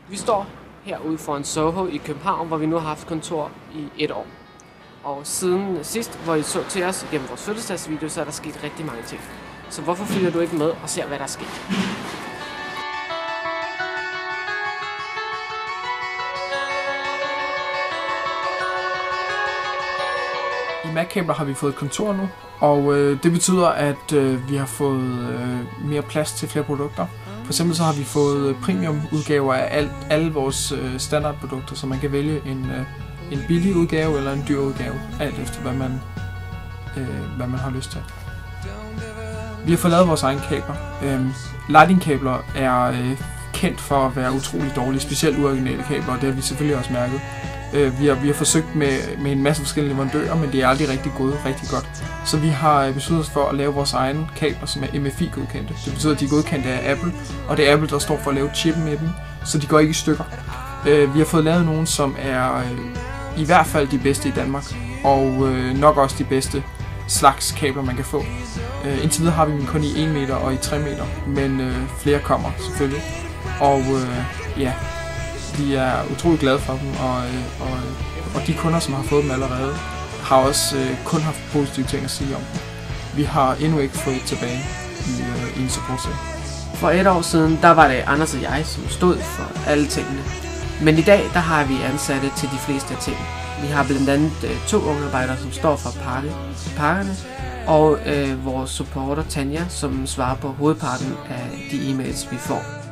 Vi står herude foran Soho i København, hvor vi nu har haft kontor i 1 år. Og siden sidst, hvor I så til os gennem vores fødselsdagsvideo, så er der sket rigtig mange ting. Så hvorfor følger du ikke med og ser, hvad der er sket? I MacCabler har vi fået et kontor nu, og det betyder, at vi har fået mere plads til flere produkter. For eksempel så har vi fået premium udgaver af alle vores standardprodukter, så man kan vælge en billig udgave eller en dyr udgave, alt efter hvad man har lyst til. Vi har fået lavet vores egne kabler. Lightning-kabler er kendt for at være utrolig dårlige, specielt uoriginale kabler, og det har vi selvfølgelig også mærket. Vi har forsøgt med en masse forskellige leverandører, men det er aldrig rigtig gået rigtig godt. Så vi har besluttet os for at lave vores egne kabler, som er MFI-godkendte. Det betyder, at de er godkendte af Apple, og det er Apple, der står for at lave chippen med dem, så de går ikke i stykker. Vi har fået lavet nogle, som er i hvert fald de bedste i Danmark, og nok også de bedste slags kabler, man kan få. Indtil videre har vi dem kun i 1 meter og i 3 meter, men flere kommer selvfølgelig. Og ja, vi er utrolig glade for dem, og de kunder, som har fået dem allerede, har også kun haft positive ting at sige om dem. Vi har endnu ikke fået tilbage i en supportsag. For 1 år siden, der var det Anders og jeg, som stod for alle tingene. Men i dag, der har vi ansatte til de fleste af tingene. Vi har blandt andet 2 ungarbejdere, som står for pakkerne, og vores supporter Tanja, som svarer på hovedparten af de e-mails, vi får.